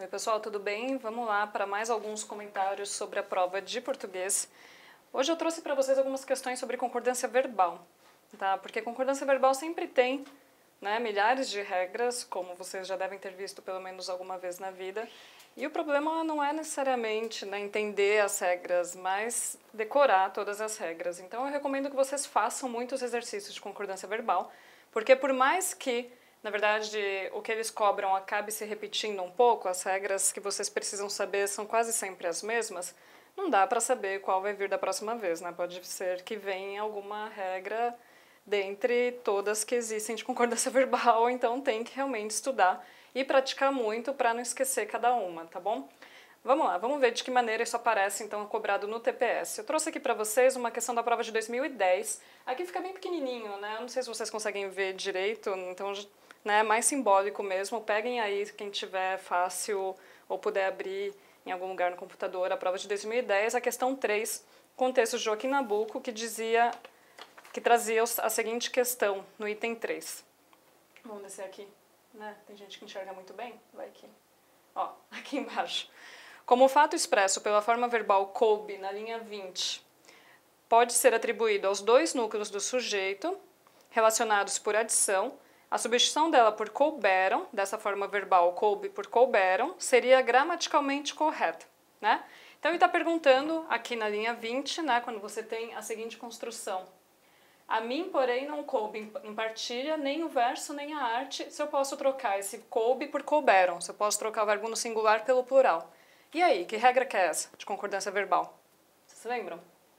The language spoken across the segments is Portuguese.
Oi pessoal, tudo bem? Vamos lá para mais alguns comentários sobre a prova de português. Hoje eu trouxe para vocês algumas questões sobre concordância verbal, tá? Porque concordância verbal sempre tem, né, milhares de regras, como vocês já devem ter visto pelo menos alguma vez na vida. E o problema não é necessariamente, né, entender as regras, mas decorar todas as regras. Então eu recomendo que vocês façam muitos exercícios de concordância verbal, porque por mais que na verdade, o que eles cobram acabe se repetindo um pouco, as regras que vocês precisam saber são quase sempre as mesmas, não dá para saber qual vai vir da próxima vez, né? Pode ser que venha alguma regra dentre todas que existem de concordância verbal, então tem que realmente estudar e praticar muito para não esquecer cada uma, tá bom? Vamos lá, vamos ver de que maneira isso aparece então cobrado no TPS. Eu trouxe aqui para vocês uma questão da prova de 2010. Aqui fica bem pequenininho, né? Eu não sei se vocês conseguem ver direito, então, né, mais simbólico mesmo. Peguem aí quem tiver fácil ou puder abrir em algum lugar no computador a prova de 2010, a questão 3, com o texto de Joaquim Nabuco, que trazia a seguinte questão no item 3. Vamos descer aqui, né? Tem gente que enxerga muito bem? Vai aqui. Ó, aqui embaixo. Como o fato expresso pela forma verbal coube na linha 20 pode ser atribuído aos dois núcleos do sujeito, relacionados por adição, a substituição dela por couberam, dessa forma verbal coube por couberam, seria gramaticalmente correta, né? Então ele está perguntando aqui na linha 20, né, quando você tem a seguinte construção. A mim, porém, não coube em partilha nem o verso nem a arte, se eu posso trocar esse coube por couberam, se eu posso trocar o verbo no singular pelo plural. E aí, que regra que é essa de concordância verbal? Vocês lembram?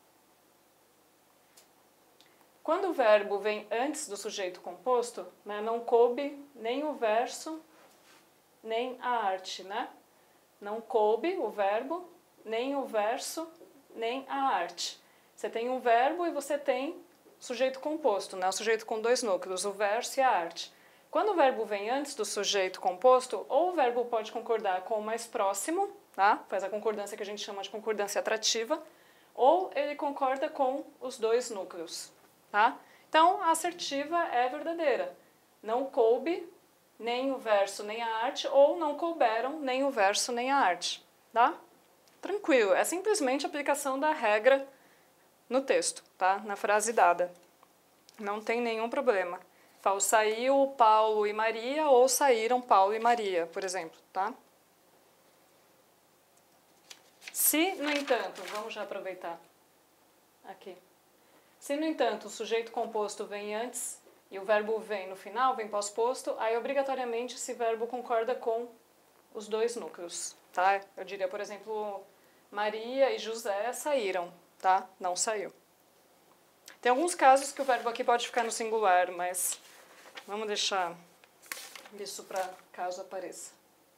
Quando o verbo vem antes do sujeito composto, né, não coube nem o verso nem a arte, né? Não coube o verbo, nem o verso, nem a arte. Você tem um verbo e você tem sujeito composto, né? O sujeito com dois núcleos, o verso e a arte. Quando o verbo vem antes do sujeito composto, ou o verbo pode concordar com o mais próximo, tá? Faz a concordância que a gente chama de concordância atrativa, ou ele concorda com os dois núcleos, tá? Então, a assertiva é verdadeira. Não coube nem o verso nem a arte, ou não couberam nem o verso nem a arte, tá? Tranquilo, é simplesmente a aplicação da regra no texto, tá? Na frase dada. Não tem nenhum problema. Fala, saiu Paulo e Maria ou saíram Paulo e Maria, por exemplo, tá? Se, no entanto, vamos já aproveitar aqui. Se, no entanto, o sujeito composto vem antes e o verbo vem no final, vem pós-posto, aí obrigatoriamente esse verbo concorda com os dois núcleos, tá? Eu diria, por exemplo, Maria e José saíram, tá? Não saiu. Tem alguns casos que o verbo aqui pode ficar no singular, mas vamos deixar isso para caso apareça.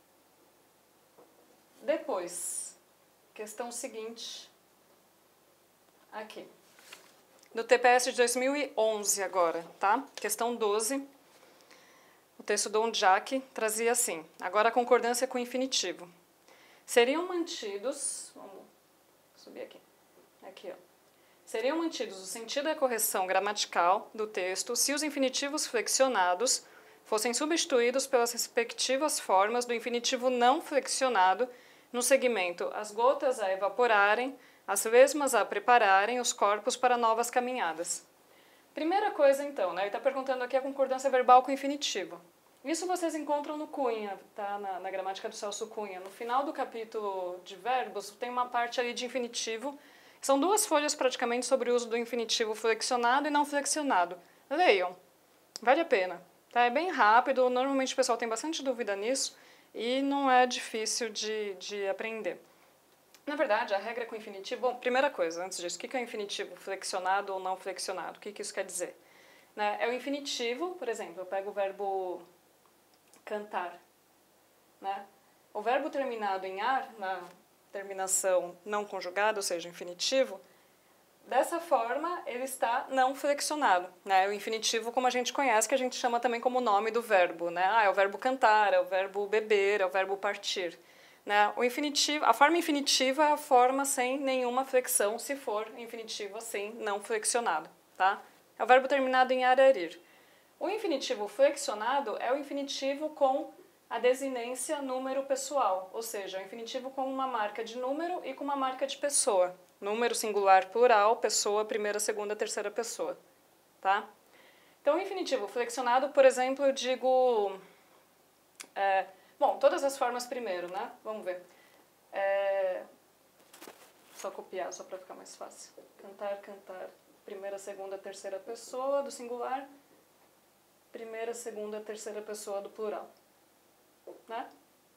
Depois, questão seguinte, aqui. Do TPS de 2011 agora, tá? Questão 12. O texto do Onjak trazia assim, agora a concordância com o infinitivo. Seriam mantidos, vamos subir aqui, aqui ó. Seriam mantidos o sentido e a correção gramatical do texto se os infinitivos flexionados fossem substituídos pelas respectivas formas do infinitivo não flexionado no segmento as gotas a evaporarem, as lesmas a prepararem os corpos para novas caminhadas. Primeira coisa então, né, ele está perguntando aqui a concordância verbal com o infinitivo. Isso vocês encontram no Cunha, tá? Na gramática do Celso Cunha. No final do capítulo de verbos tem uma parte ali de infinitivo. São duas folhas praticamente sobre o uso do infinitivo flexionado e não flexionado. Leiam, vale a pena. Tá? É bem rápido, normalmente o pessoal tem bastante dúvida nisso e não é difícil de aprender. Na verdade, a regra com infinitivo... Bom, primeira coisa, antes disso, o que é o infinitivo flexionado ou não flexionado? O que isso quer dizer? Né? É o infinitivo, por exemplo, eu pego o verbo cantar. Né? O verbo terminado em ar, na terminação não conjugada, ou seja, infinitivo, dessa forma ele está não flexionado, né? O infinitivo, como a gente conhece, que a gente chama também como nome do verbo, né? Ah, é o verbo cantar, é o verbo beber, é o verbo partir, né? O infinitivo, a forma infinitiva é a forma sem nenhuma flexão, se for infinitivo assim, não flexionado, tá? É o verbo terminado em ar, ir. O infinitivo flexionado é o infinitivo com a desinência número pessoal, ou seja, o infinitivo com uma marca de número e com uma marca de pessoa. Número singular plural, pessoa, primeira, segunda, terceira pessoa. Tá? Então, o infinitivo flexionado, por exemplo, eu digo... bom, todas as formas primeiro, né? Vamos ver. Só copiar, só para ficar mais fácil. Cantar, cantar. Primeira, segunda, terceira pessoa do singular. Primeira, segunda, terceira pessoa do plural. Né?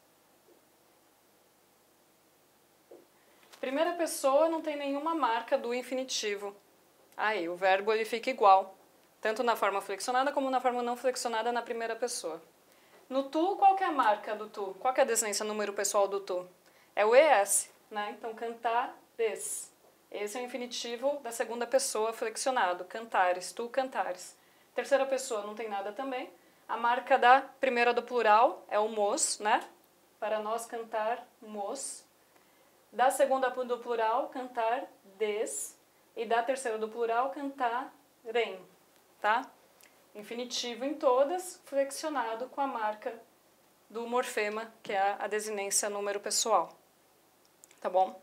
Primeira pessoa não tem nenhuma marca do infinitivo. Aí, o verbo ele fica igual, tanto na forma flexionada como na forma não flexionada na primeira pessoa. No tu, qual que é a marca do tu? Qual que é a desinência número pessoal do tu? É o ES, né? Então, cantares. Esse é o infinitivo da segunda pessoa flexionado. Cantares, tu cantares. Terceira pessoa não tem nada também. A marca da primeira do plural é o mos, né? Para nós cantar mos. Da segunda do plural, cantar des. E da terceira do plural, cantarem. Tá? Infinitivo em todas, flexionado com a marca do morfema, que é a desinência número pessoal. Tá bom?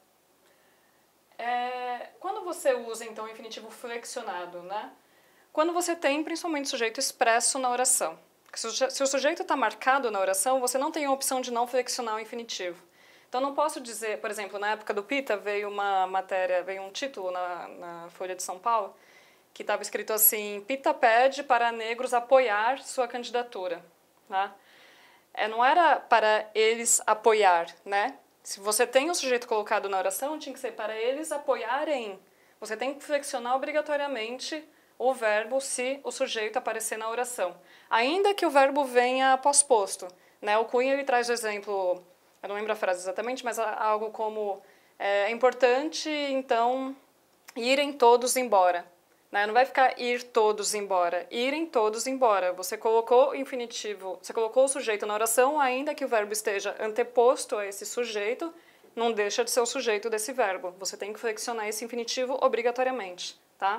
Quando você usa, então, o infinitivo flexionado, né? Quando você tem, principalmente, sujeito expresso na oração. Se o sujeito está marcado na oração, você não tem a opção de não flexionar o infinitivo. Então, não posso dizer, por exemplo, na época do Pita, veio uma matéria, veio um título na Folha de São Paulo, que estava escrito assim, Pita pede para negros apoiar sua candidatura. Tá? Não era para eles apoiar, né? Se você tem o sujeito colocado na oração, tinha que ser para eles apoiarem. Você tem que flexionar obrigatoriamente o verbo se o sujeito aparecer na oração. Ainda que o verbo venha pós-posto. Né? O Cunha ele traz o exemplo, eu não lembro a frase exatamente, mas algo como é importante, então, irem todos embora. Né? Não vai ficar ir todos embora, irem todos embora. Você colocou o infinitivo, você colocou o sujeito na oração, ainda que o verbo esteja anteposto a esse sujeito, não deixa de ser o sujeito desse verbo. Você tem que flexionar esse infinitivo obrigatoriamente. Tá?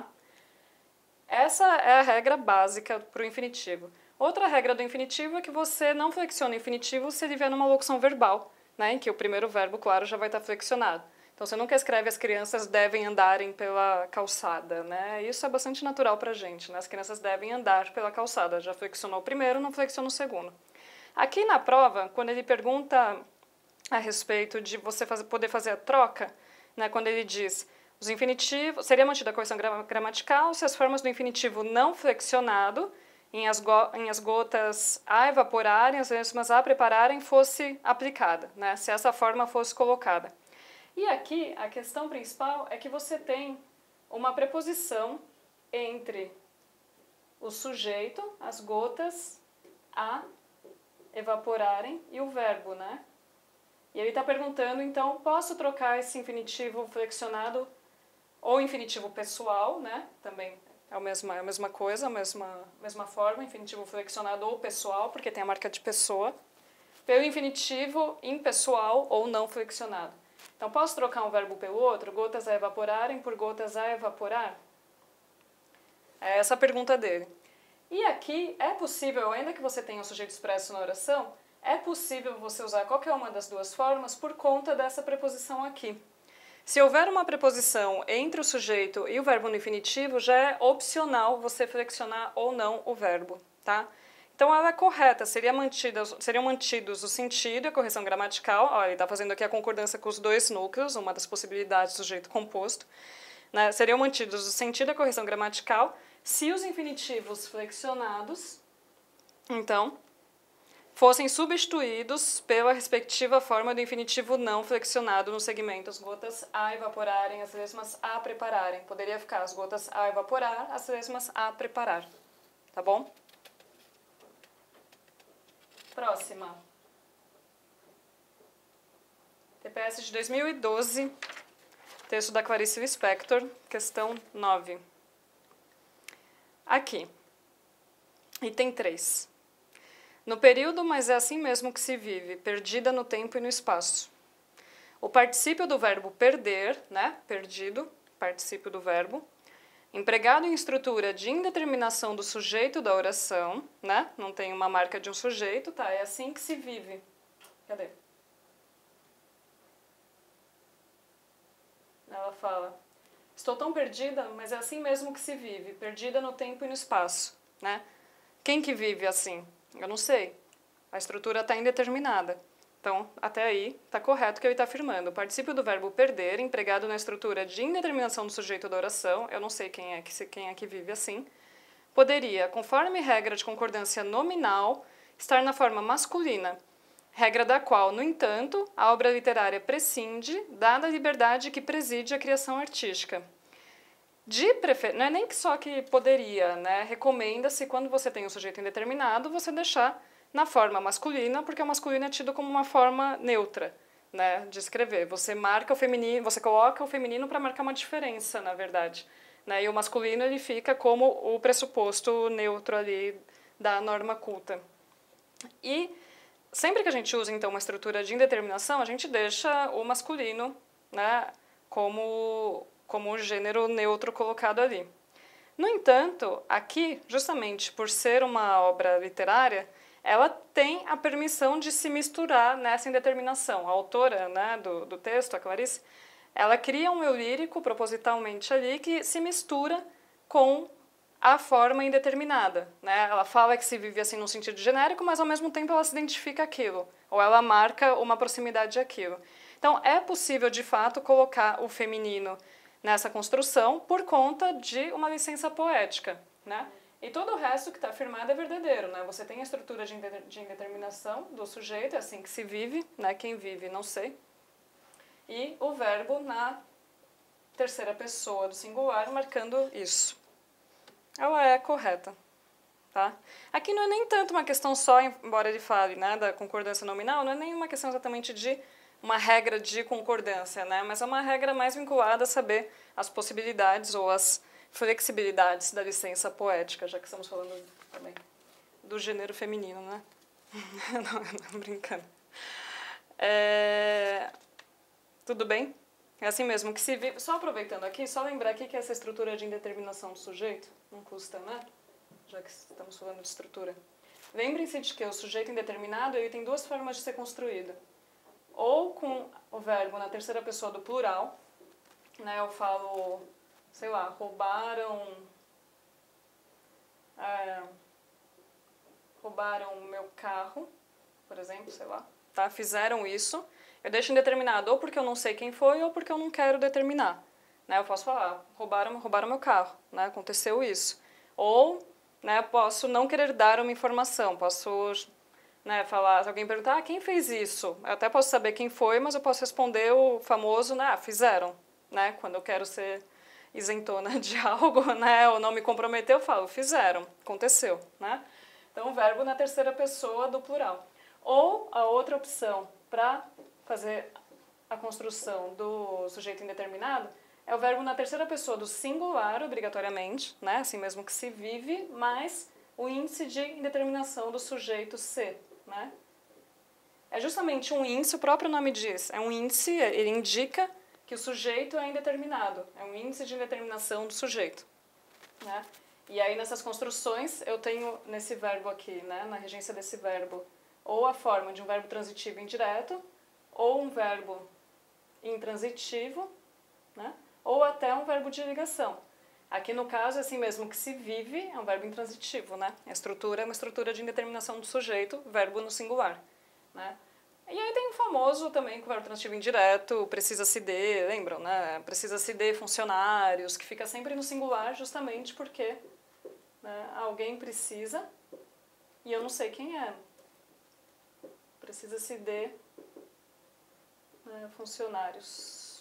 Essa é a regra básica para o infinitivo. Outra regra do infinitivo é que você não flexiona o infinitivo se ele vier numa locução verbal, né, em que o primeiro verbo, claro, já vai estar flexionado. Então, você nunca escreve as crianças devem andarem pela calçada. Né? Isso é bastante natural para a gente. Né? As crianças devem andar pela calçada. Já flexionou o primeiro, não flexiona o segundo. Aqui na prova, quando ele pergunta a respeito de você poder fazer a troca, né, quando ele diz... Os infinitivos, seria mantida a correção gramatical se as formas do infinitivo não flexionado, em as gotas a evaporarem, as mesmas a prepararem, fosse aplicada, né? Se essa forma fosse colocada. E aqui, a questão principal é que você tem uma preposição entre o sujeito, as gotas a evaporarem, e o verbo, né? E ele está perguntando, então, posso trocar esse infinitivo flexionado ou infinitivo pessoal, né? Também é a mesma coisa, a mesma forma, infinitivo flexionado ou pessoal, porque tem a marca de pessoa, pelo infinitivo impessoal ou não flexionado. Então, posso trocar um verbo pelo outro? Gotas a evaporarem por gotas a evaporar? É essa a pergunta dele. E aqui é possível, ainda que você tenha o sujeito expresso na oração, é possível você usar qualquer uma das duas formas por conta dessa preposição aqui. Se houver uma preposição entre o sujeito e o verbo no infinitivo, já é opcional você flexionar ou não o verbo, tá? Então, ela é correta, seriam mantidos o sentido e a correção gramatical. Ó, ele está fazendo aqui a concordância com os dois núcleos, uma das possibilidades do sujeito composto. Né? Seriam mantidos o sentido e a correção gramatical se os infinitivos flexionados, então, fossem substituídos pela respectiva forma do infinitivo não flexionado no segmento as gotas a evaporarem, as mesmas a prepararem. Poderia ficar as gotas a evaporar, as mesmas a preparar. Tá bom? Próxima. TPS de 2012, texto da Clarice Lispector, questão 9. Aqui, item 3. No período, mas é assim mesmo que se vive, perdida no tempo e no espaço. O particípio do verbo perder, né, perdido, particípio do verbo, empregado em estrutura de indeterminação do sujeito da oração, né? Não tem uma marca de um sujeito, tá? É assim que se vive. Cadê? Ela fala: estou tão perdida, mas é assim mesmo que se vive, perdida no tempo e no espaço, né? Quem que vive assim? Eu não sei. A estrutura está indeterminada. Então, até aí, está correto o que ele está afirmando. O particípio do verbo perder, empregado na estrutura de indeterminação do sujeito da oração, eu não sei quem é que vive assim, poderia, conforme regra de concordância nominal, estar na forma masculina, regra da qual, no entanto, a obra literária prescinde, dada a liberdade que preside a criação artística. Não é nem que só que poderia, né? Recomenda-se, quando você tem um sujeito indeterminado, você deixar na forma masculina, porque o masculino é tido como uma forma neutra, né, de escrever. Você marca o feminino, você coloca o feminino para marcar uma diferença, na verdade, né? E o masculino ele fica como o pressuposto neutro ali da norma culta. E sempre que a gente usa então uma estrutura de indeterminação, a gente deixa o masculino, né, como o gênero neutro colocado ali. No entanto, aqui, justamente por ser uma obra literária, ela tem a permissão de se misturar nessa indeterminação. A autora, né, do texto, a Clarice, ela cria um eu lírico propositalmente ali que se mistura com a forma indeterminada, né? Ela fala que se vive assim no sentido genérico, mas ao mesmo tempo ela se identifica aquilo, ou ela marca uma proximidade àquilo. Então, é possível, de fato, colocar o feminino nessa construção por conta de uma licença poética, né? E todo o resto que está afirmado é verdadeiro, né? Você tem a estrutura de indeterminação do sujeito, é assim que se vive, né? Quem vive, não sei. E o verbo na terceira pessoa do singular, marcando isso. Ela é correta, tá? Aqui não é nem tanto uma questão só, embora ele fale, né, da concordância nominal, não é nem uma questão exatamente de uma regra de concordância, né? Mas é uma regra mais vinculada a saber as possibilidades ou as flexibilidades da licença poética, já que estamos falando também do gênero feminino, né? não, brincando. Tudo bem? É assim mesmo que se vive. Só aproveitando aqui, só lembrar aqui que essa estrutura de indeterminação do sujeito, não custa, né? Já que estamos falando de estrutura. Lembrem-se de que o sujeito indeterminado ele tem duas formas de ser construído. Ou com o verbo na terceira pessoa do plural, né? Eu falo, sei lá, roubaram o meu carro, por exemplo, sei lá, tá? Fizeram isso. Eu deixo indeterminado ou porque eu não sei quem foi ou porque eu não quero determinar, né? Eu posso falar, roubaram meu carro, né? Aconteceu isso. Ou, né, posso não querer dar uma informação, posso, né, falar, se alguém perguntar, quem fez isso? Eu até posso saber quem foi, mas eu posso responder o famoso, né, fizeram, né? Quando eu quero ser isentona de algo, né, ou não me comprometer, eu falo, fizeram, aconteceu, né? Então, o verbo na terceira pessoa do plural. Ou a outra opção para fazer a construção do sujeito indeterminado é o verbo na terceira pessoa do singular, obrigatoriamente, né? Assim mesmo que se vive, mais o índice de indeterminação do sujeito ser, né? É justamente um índice, o próprio nome diz, é um índice, ele indica que o sujeito é indeterminado, é um índice de indeterminação do sujeito, né? E aí nessas construções eu tenho nesse verbo aqui, né, na regência desse verbo, ou a forma de um verbo transitivo indireto, ou um verbo intransitivo, né? Ou até um verbo de ligação. Aqui no caso é assim mesmo que se vive, é um verbo intransitivo, né? A estrutura é uma estrutura de indeterminação do sujeito, verbo no singular, né? E aí tem o famoso também com o verbo transitivo indireto, precisa-se de, lembram, né? Precisa-se de funcionários, que fica sempre no singular justamente porque, né, alguém precisa e eu não sei quem é. Precisa-se de funcionários.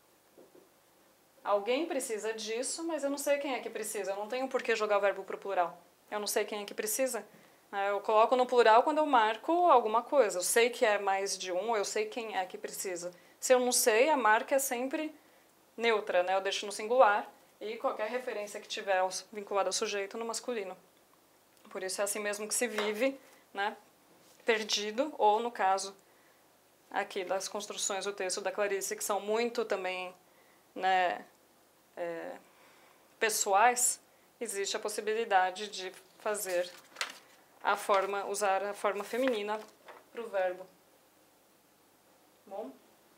Alguém precisa disso, mas eu não sei quem é que precisa. Eu não tenho por que jogar o verbo para o plural. Eu não sei quem é que precisa. Eu coloco no plural quando eu marco alguma coisa. Eu sei que é mais de um, eu sei quem é que precisa. Se eu não sei, a marca é sempre neutra, né? Eu deixo no singular e qualquer referência que tiver vinculada ao sujeito no masculino. Por isso é assim mesmo que se vive, né? Perdido, ou no caso aqui das construções do texto da Clarice, que são muito também, né, pessoais, existe a possibilidade de fazer usar a forma feminina para o verbo. Bom?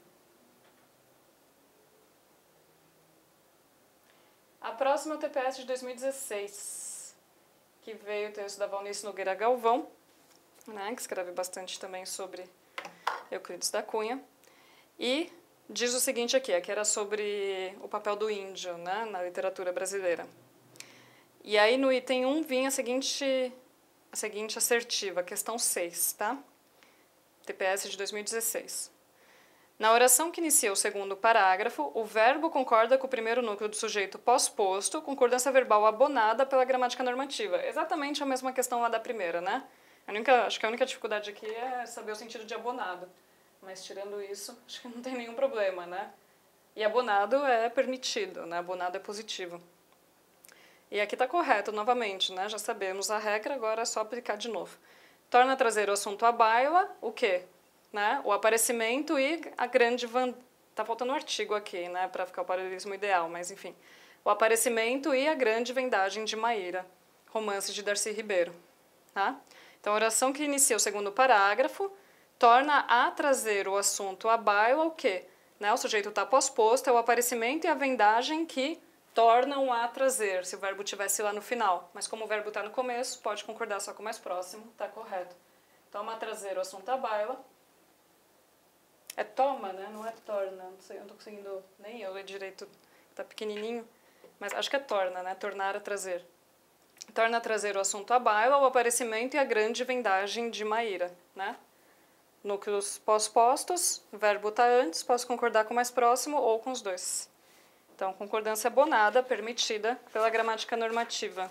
A próxima é o TPS de 2016, que veio o texto da Valnice Nogueira Galvão, né, que escreve bastante também sobre Euclides da Cunha, e diz o seguinte aqui era sobre o papel do índio, né, na literatura brasileira. E aí no item 1 vinha a seguinte assertiva, questão 6, tá? TPS de 2016. Na oração que inicia o segundo parágrafo, o verbo concorda com o primeiro núcleo do sujeito pós-posto, concordância verbal abonada pela gramática normativa. Exatamente a mesma questão lá da primeira, né? Acho que a única dificuldade aqui é saber o sentido de abonado. Mas tirando isso, acho que não tem nenhum problema, né? E abonado é permitido, né? Abonado é positivo. E aqui está correto, novamente, né? Já sabemos a regra, agora é só aplicar de novo. Torna a trazer o assunto à baila, o quê? Né? O aparecimento e a grande... Tá faltando um artigo aqui, né? Para ficar o paralelismo ideal, mas enfim. O aparecimento e a grande vendagem de Maíra, romance de Darcy Ribeiro. Tá? Então, a oração que inicia o segundo parágrafo torna a trazer o assunto à baila o quê? Né? O sujeito está pós-posto, é o aparecimento e a vendagem que tornam a trazer, se o verbo tivesse lá no final. Mas como o verbo está no começo, pode concordar só com o mais próximo, está correto. Toma a trazer o assunto à baila. É toma, né? Não é torna. Não sei, eu não estou conseguindo nem eu ler direito, está pequenininho. Mas acho que é torna, né? Tornar a trazer. Torna a trazer o assunto à baila, o aparecimento e a grande vendagem de Maíra, né? Núcleos pós-postos, verbo está antes, posso concordar com o mais próximo ou com os dois. Então, concordância abonada, permitida pela gramática normativa.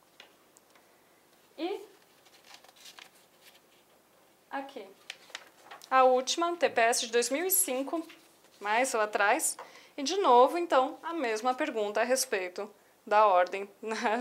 E aqui, a última, TPS de 2005, mais lá atrás. E, de novo, então, a mesma pergunta a respeito da ordem, né,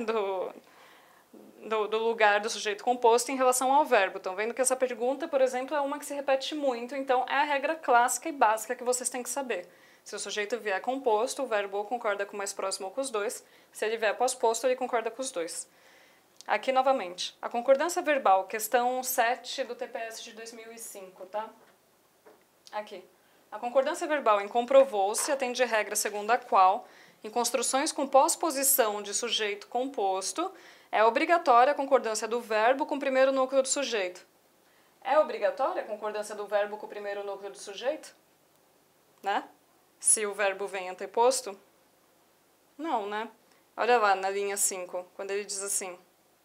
do lugar do sujeito composto em relação ao verbo. Estão vendo que essa pergunta, por exemplo, é uma que se repete muito, então é a regra clássica e básica que vocês têm que saber. Se o sujeito vier composto, o verbo ou concorda com o mais próximo ou com os dois. Se ele vier pós-posto, ele concorda com os dois. Aqui, novamente, a concordância verbal, questão 7 do TPS de 2005, tá? Aqui. A concordância verbal em comprovou-se atende regra segundo a qual, em construções com pós-posição de sujeito composto, é obrigatória a concordância do verbo com o primeiro núcleo do sujeito. É obrigatória a concordância do verbo com o primeiro núcleo do sujeito? Né? Se o verbo vem anteposto? Não, né? Olha lá na linha 5, quando ele diz assim...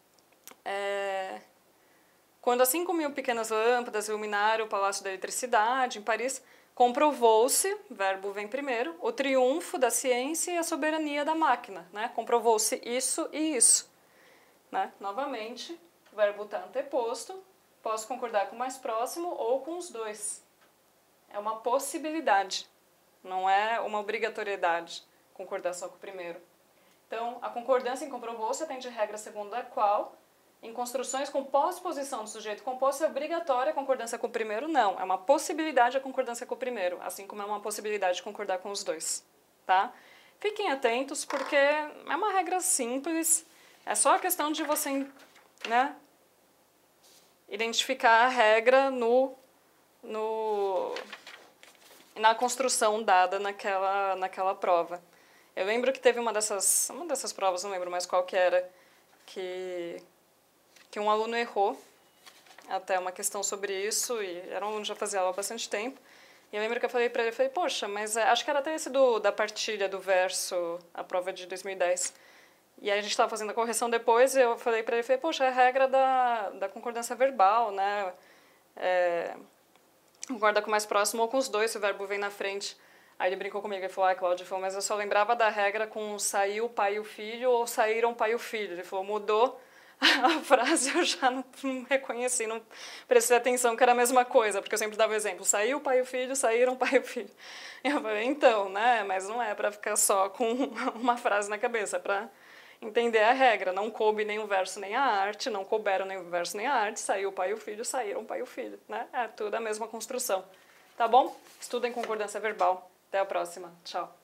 Quando as 5.000 pequenas lâmpadas iluminaram o Palácio da Eletricidade, em Paris, comprovou-se, verbo vem primeiro, o triunfo da ciência e a soberania da máquina. Né? Comprovou-se isso e isso. Né? Novamente, o verbo está anteposto, posso concordar com o mais próximo ou com os dois. É uma possibilidade, não é uma obrigatoriedade concordar só com o primeiro. Então, a concordância em comprovou-se atende regra segundo a qual, em construções com pós-posição do sujeito composto, é obrigatória a concordância com o primeiro? Não, é uma possibilidade a concordância com o primeiro, assim como é uma possibilidade de concordar com os dois. Tá? Fiquem atentos, porque é uma regra simples, é só a questão de você, né, identificar a regra na construção dada naquela prova. Eu lembro que teve uma dessas provas, não lembro mais qual que era, que um aluno errou até uma questão sobre isso, e era um aluno que já fazia aula há bastante tempo, e eu lembro que eu falei para ele, poxa, mas acho que era até esse da partilha do verso, a prova de 2010. E aí a gente estava fazendo a correção depois, e eu falei para ele, poxa, é a regra da concordância verbal, né? Concorda com o mais próximo ou com os dois, se o verbo vem na frente. Aí ele brincou comigo, ele falou, Cláudio, mas eu só lembrava da regra com saiu o pai e o filho, ou saíram o pai e o filho. Ele falou, mudou a frase, eu já não reconheci, não prestei atenção que era a mesma coisa, porque eu sempre dava o exemplo, saiu o pai e o filho, saíram o pai e o filho. E eu falei, então, né, mas não é para ficar só com uma frase na cabeça, é para entender a regra, não coube nem o verso nem a arte, não couberam nem o verso nem a arte, saiu o pai e o filho, saíram o pai e o filho, né, é tudo a mesma construção. Tá bom? Estudem concordância verbal. Até a próxima. Tchau.